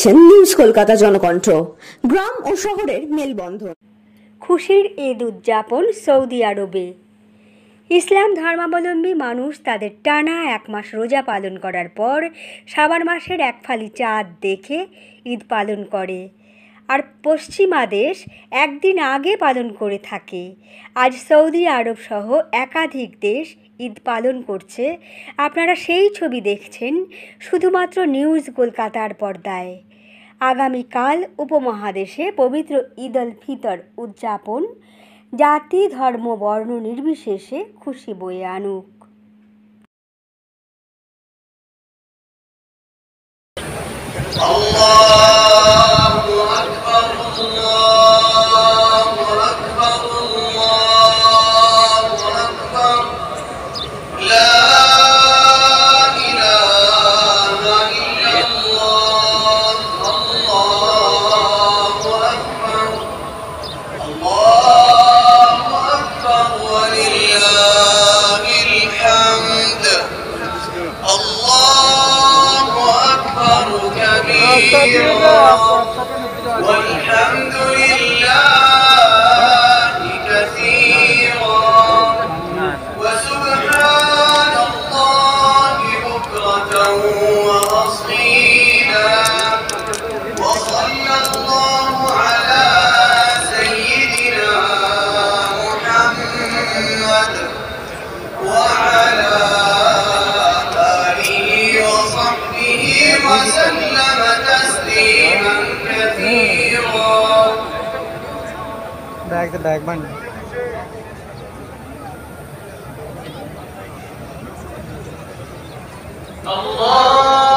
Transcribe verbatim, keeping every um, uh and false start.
দেখছেন নিউজ কলকাতা জনকণ্ঠ। গ্রাম ও শহরের মেলবন্ধন। খুশির ঈদ উদযাপন সৌদি আরবে। ইসলাম ধর্মাবলম্বী মানুষ তাদের টানা এক মাস রোজা পালন করার পর শাবান মাসের এক ফালি চাঁদ দেখে ঈদ পালন করে, আর পশ্চিমা দেশ একদিন আগে পালন করে থাকে। আজ সৌদি আরব সহ একাধিক দেশ ঈদ পালন করছে। আপনারা সেই ছবি দেখছেন শুধুমাত্র নিউজ কলকাতার পর্দায়। আগামীকাল উপমহাদেশে পবিত্র ঈদ উল ফিতর উদযাপন জাতি ধর্ম বর্ণ নির্বিশেষে খুশি বয়ে আনুক। আল্লাহু আকবার, আল্লাহু আকবার, আল্লাহু আকবার, লা ইলাহা ইল্লাল্লাহ, আল্লাহু আকবার, আল্লাহু আকবার, ওয়া লিল্লাহিল হামদ। আল্লাহু আকবার كبيرا والحمد لله كثيرا وسبحان الله بكرة وأصيلا وصلى الله على سيدنا محمد وعلى آله وصحبه وسلم تسليما كثيرا. Back the back band. Allah